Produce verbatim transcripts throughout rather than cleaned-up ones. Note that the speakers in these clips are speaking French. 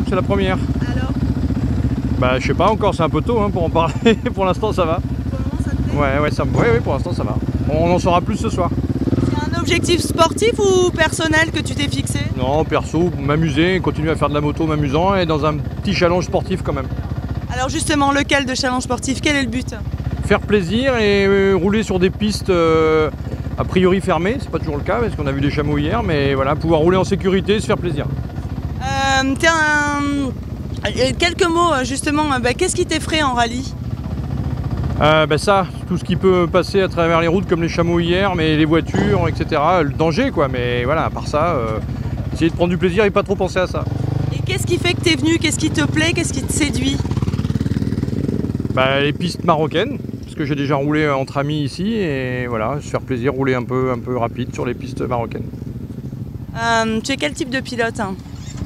c'est la première. Alors? Bah je sais pas encore, c'est un peu tôt hein, pour en parler, pour l'instant ça va. Pour le moment, ça te plaît? Ouais, ouais, ça, ouais, ouais, pour l'instant ça va. On en saura plus ce soir. C'est un objectif sportif ou personnel que tu t'es fixé? Non, perso, m'amuser, continuer à faire de la moto m'amusant et dans un petit challenge sportif quand même. Alors justement, lequel de challenge sportif? Quel est le but? Faire plaisir et euh, rouler sur des pistes euh, a priori fermées, c'est pas toujours le cas parce qu'on a vu des chameaux hier, mais voilà, pouvoir rouler en sécurité, se faire plaisir. Euh, t'es un... Quelques mots justement, bah, qu'est-ce qui t'effraie en rallye? Euh, ben ça, tout ce qui peut passer à travers les routes comme les chameaux hier, mais les voitures, et cetera. Le danger quoi, mais voilà, à part ça, euh, essayer de prendre du plaisir et pas trop penser à ça. Et qu'est-ce qui fait que t'es venu? Qu'est-ce qui te plaît? Qu'est-ce qui te séduit? Bah, les pistes marocaines, parce que j'ai déjà roulé entre amis ici, et voilà, se faire plaisir, rouler un peu, un peu rapide sur les pistes marocaines. Euh, tu es quel type de pilote, hein?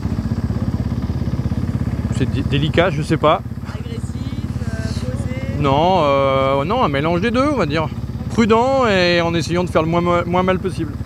C'est délicat, je sais pas. Agressif, euh, posé? Non, euh, non, un mélange des deux, on va dire. Prudent et en essayant de faire le moins, moins mal possible.